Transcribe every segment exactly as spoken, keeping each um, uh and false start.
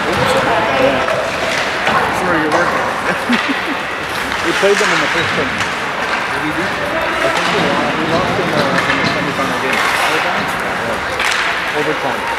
Yeah. That's where you're working. We played them in the first game. Did we do? I think we lost, we lost in the, in the semifinal game. Overtime? Overtime.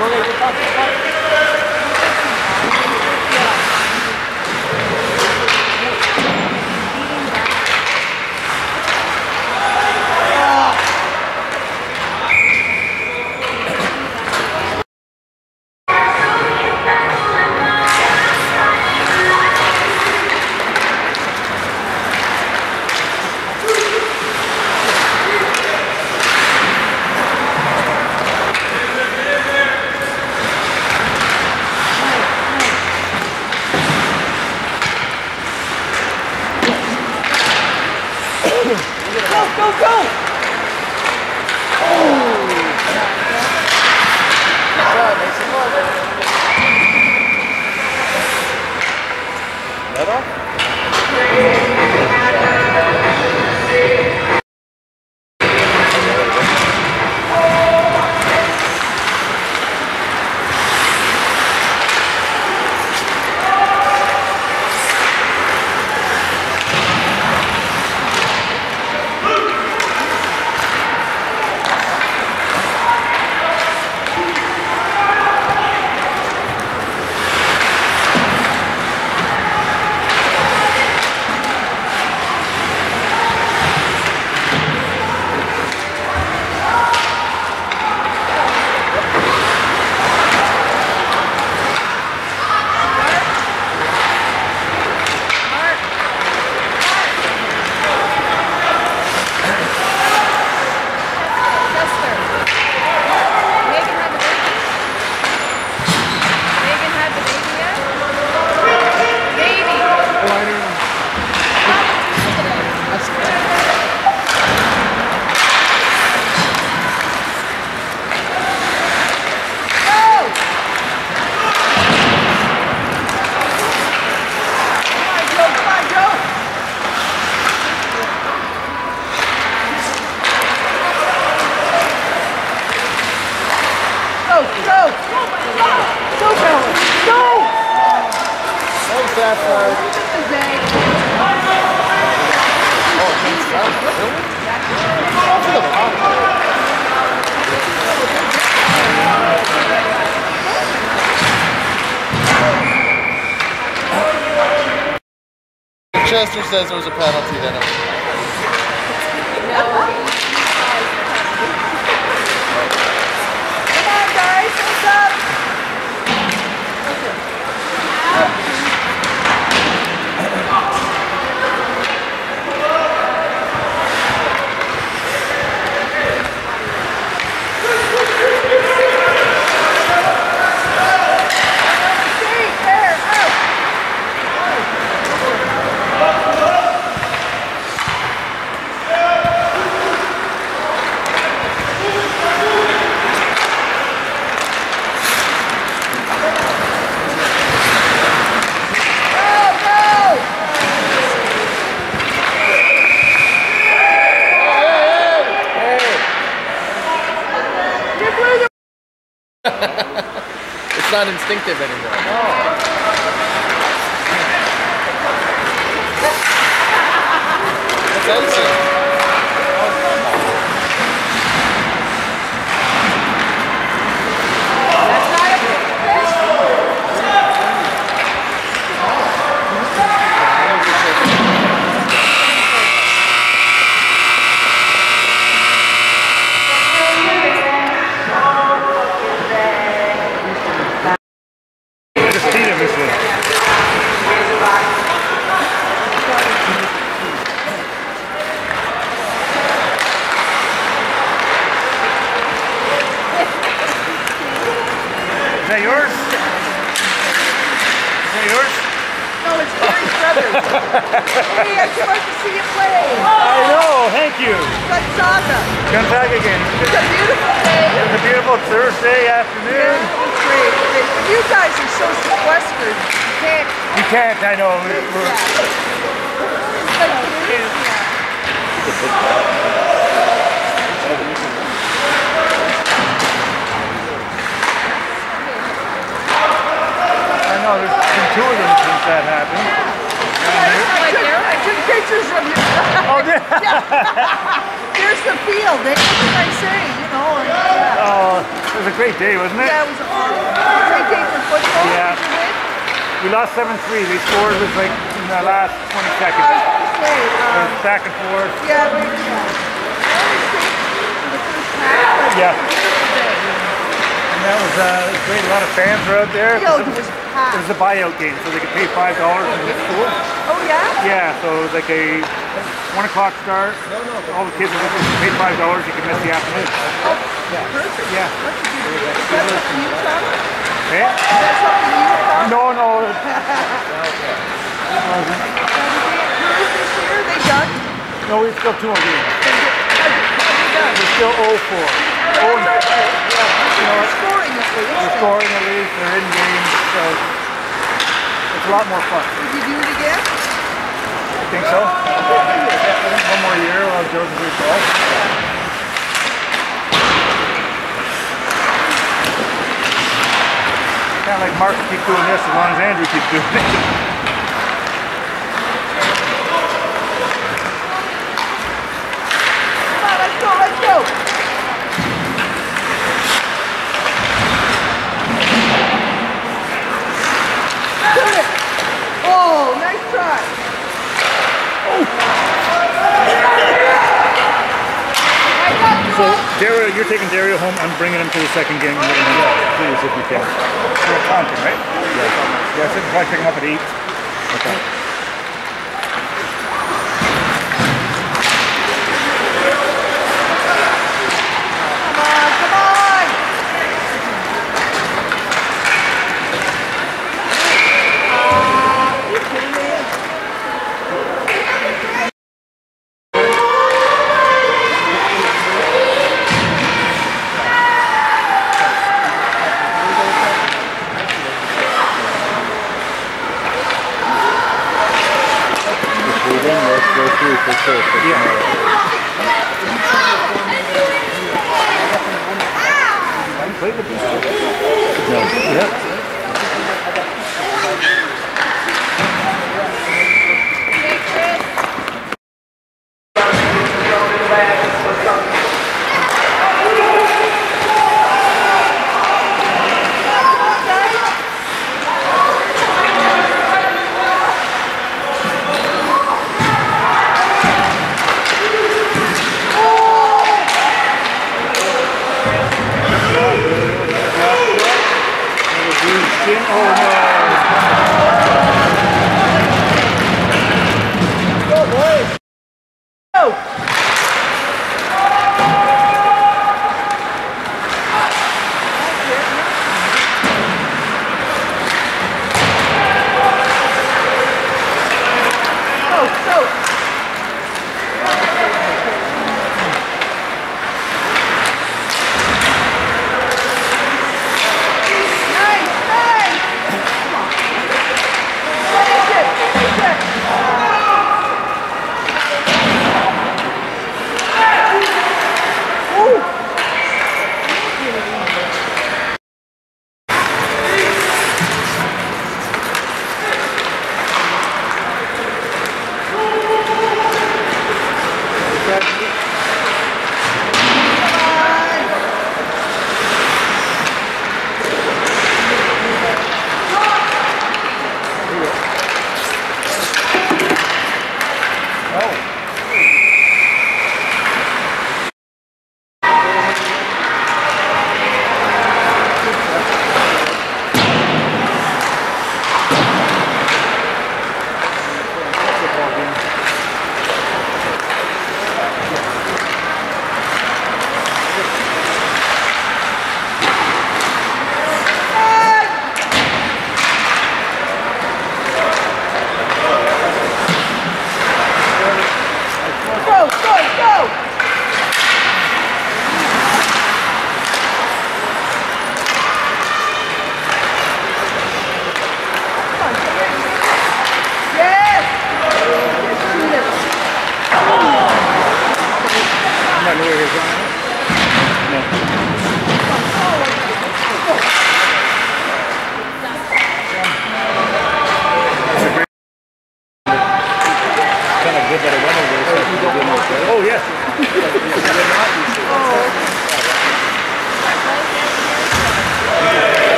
Go, go, go! Oh! Good job, Mason. Let off? That far. Oh, thanks, that was really? Go for the pop. Chester says there was a penalty then. Come on, guys, what's up? It's not instinctive anymore. Oh. What's icing? Is that yours? Is that yours? No, it's Gary's brothers. Hey, I came out to see you play. I know, thank you. Gonzaga. Come back again. It's a beautiful day. It was a beautiful Thursday afternoon. Yeah, it's great. great. But you guys are so sequestered. You can't. You can't, I know. We're, we're, I know, there's been two of them since that happened. I took, I took pictures of you. Oh, yeah. Here's the field. They, what can I say? You know. And, yeah. Oh. It was a great day, wasn't it? Yeah, it was awesome. Great day for football. Yeah. Did you win? We lost seven three. They scored was like in the last twenty I seconds. was gonna say, It um, was back and forth. yeah, we won. The first half, but Yeah. it was a beautiful day. And that was uh, great. A lot of fans were out there. Yo, It it was was packed. a buyout game, so they could pay five dollars and get school. Oh yeah? Yeah, so it was like a one o'clock start. All the kids were going to pay five dollars. You could miss the afternoon. Perfect. Yeah. That's a good deal. Is that something you found? Eh? Is that something you found? No, no. Are they this year? Are they done? No, we still two more games. Are they done? We're still oh four. Oh, and, That's okay. you know, They're scoring at least. we're scoring at least. They're in games, so it's a lot more fun. Would you do it again? I think so. One more year while Joe's in twelve. Kind of like Mark keep doing this as long as Andrew keeps doing it. Come on, let's go, let's go. Shoot it. Oh, nice try. I got you. So, Dario, you're taking Dario home. I'm bringing him to the second game. And we're going to go, please, if you can. We're Compton, right? Yeah. Yeah, I said probably pick him up at eight. Okay. Come on, come on. Ah, you kidding me? If we win, let's go through for sure. For tomorrow. Played with these two. No. Yeah. Nice, nice.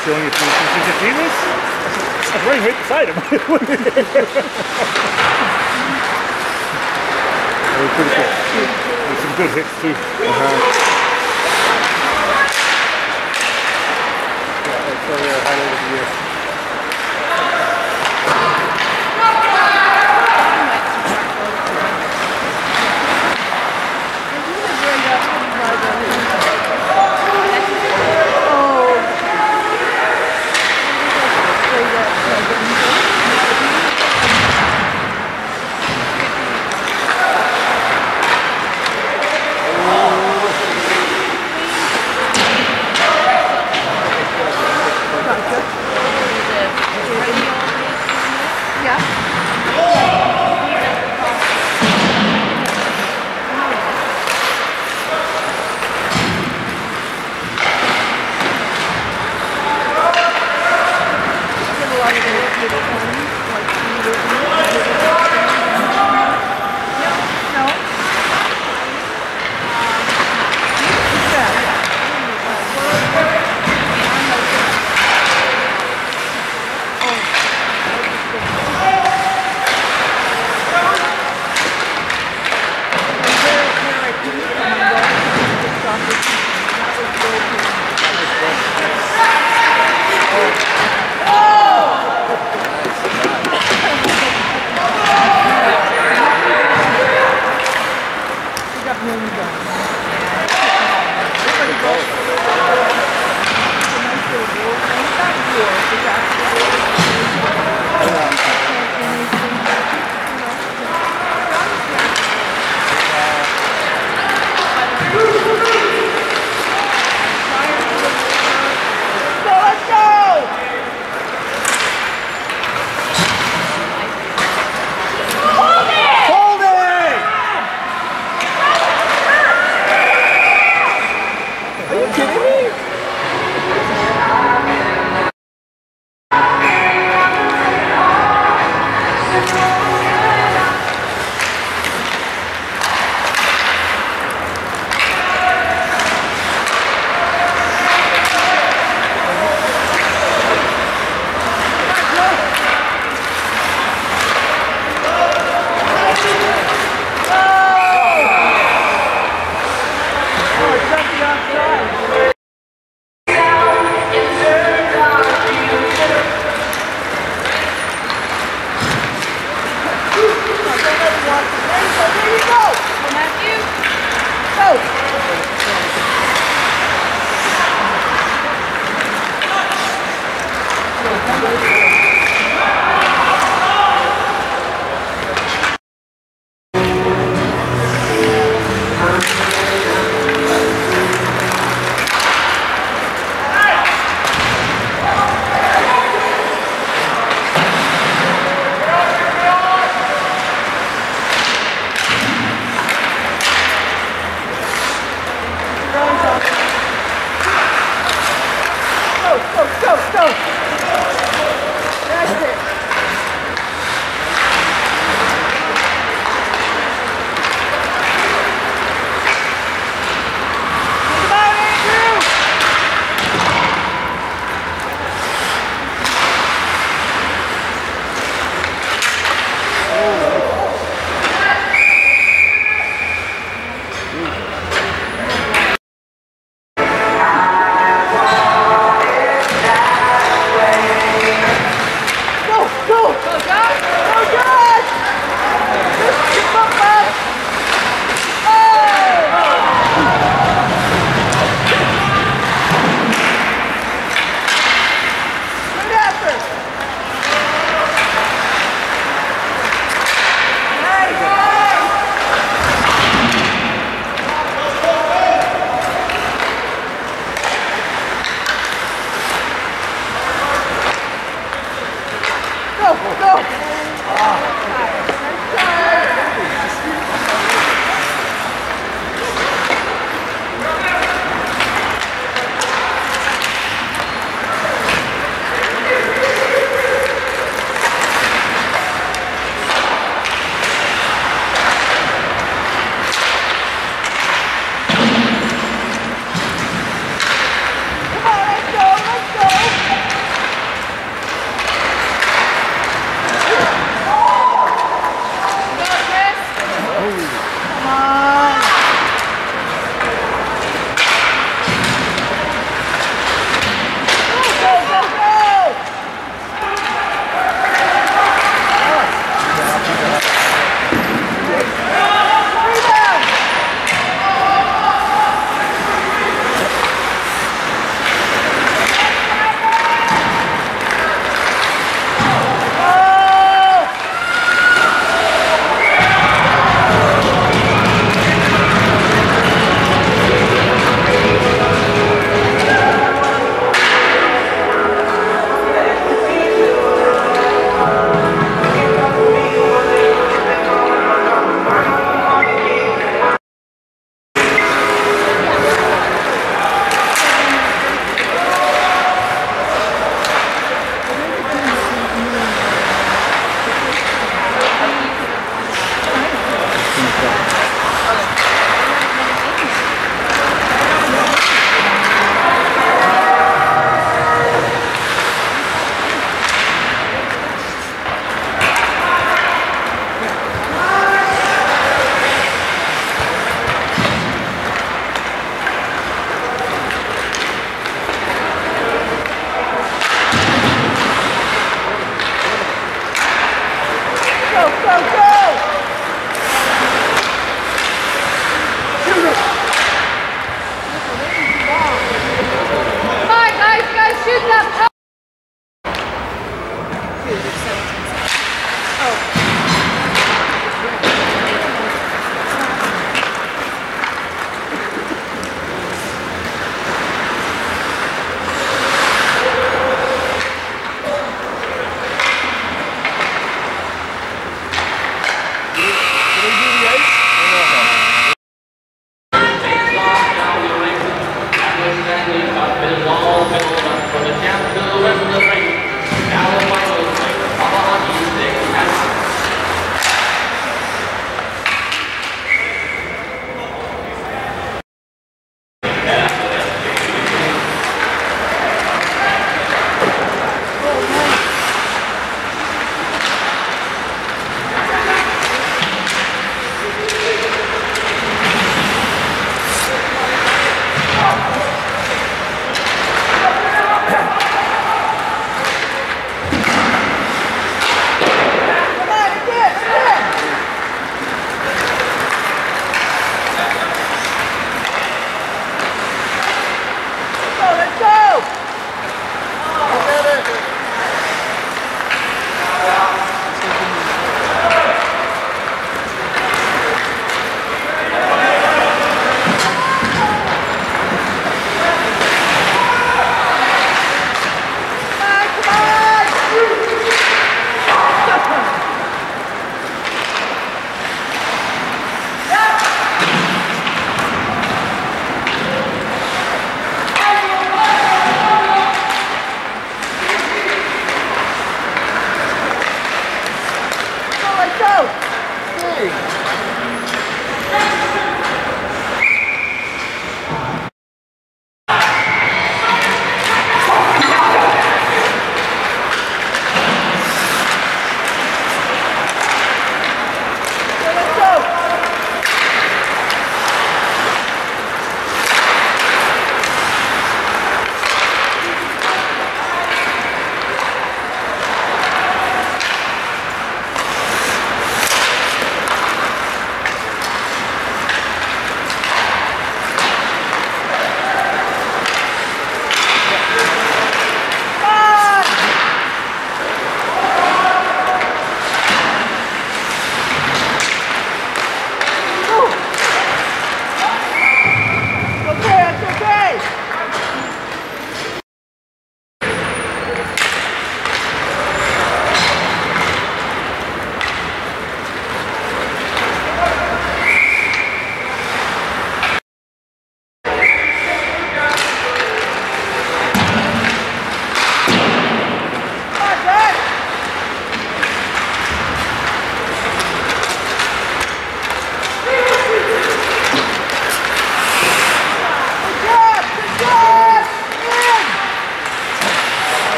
showing it to me. She said, "Did you see this?" I was right, right beside him. That was pretty cool. There's some good hits too. Uh-huh. Yeah, that's why we are highlighted of the year.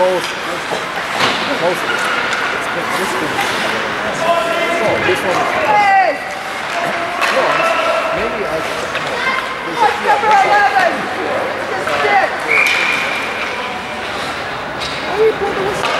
most, most of it. It's been, this thing. Oh, this one. Hey! No, maybe I should. What's number eleven? Just stick. Oh, we pulled the whistle.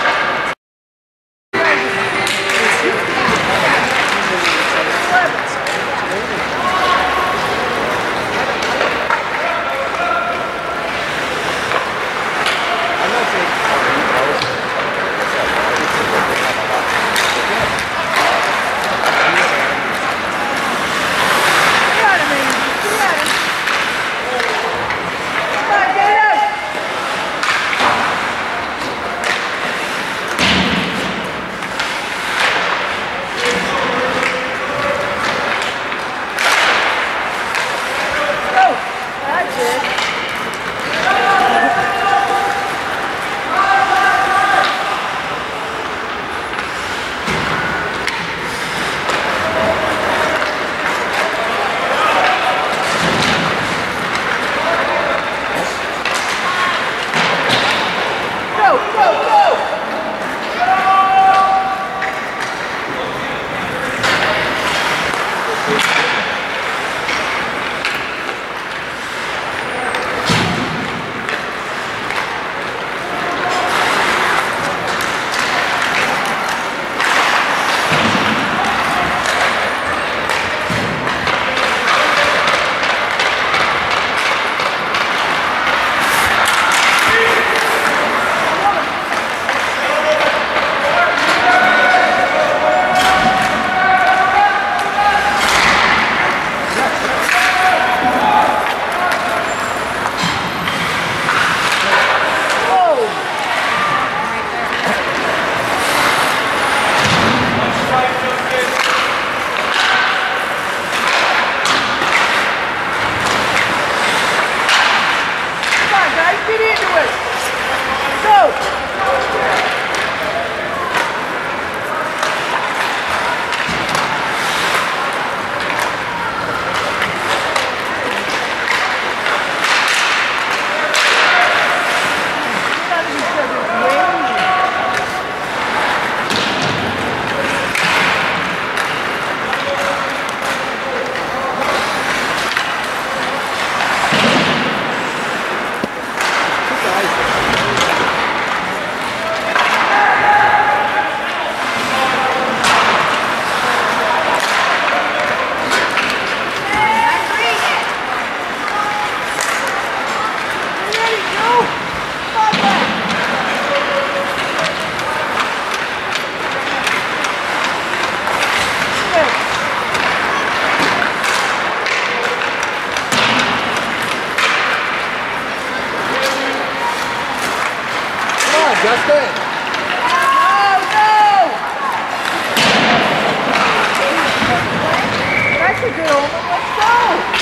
Justin! No, no! That's a good omen. Let's go!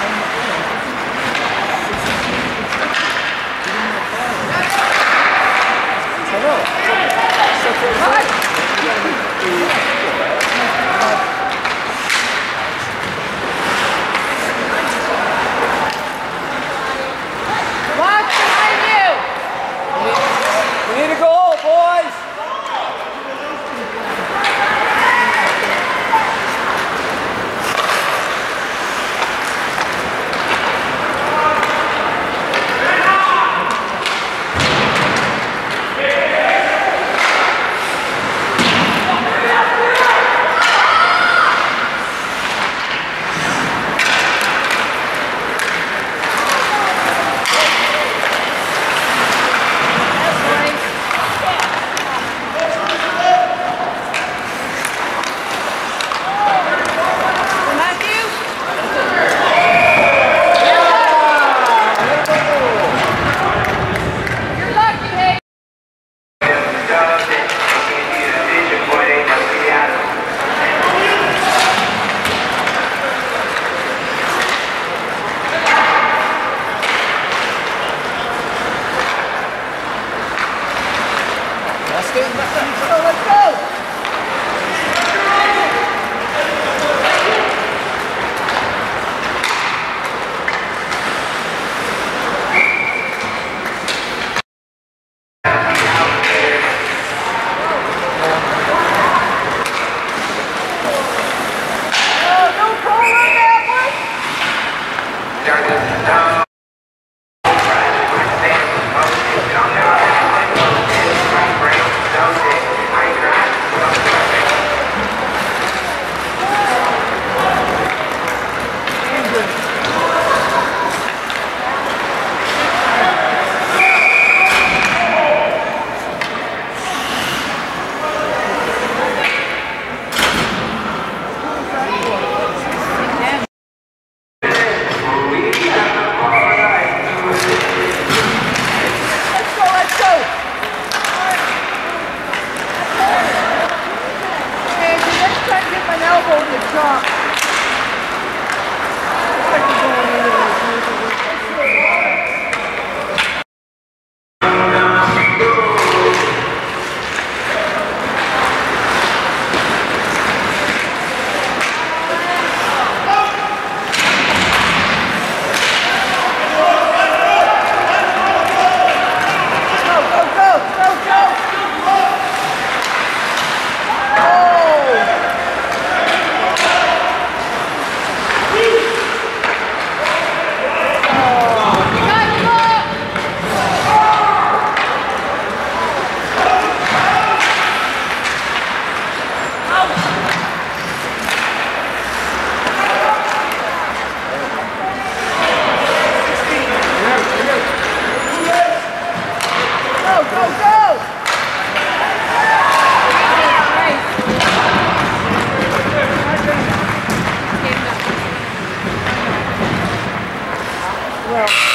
Well.